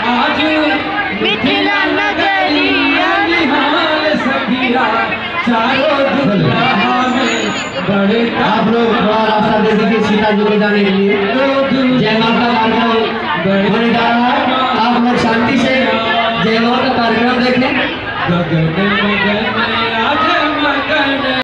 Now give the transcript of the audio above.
आज मिथिला नगरिया निहाल सखिया चारों दुल्हा में बड़े। आप लोग थोड़ा रास्ता दे दीजिए सीता जी को जाने के लिए। जय माता कार्यक्रम होने जा रहा है, आप लोग शांति से जय माता कार्यक्रम देखें।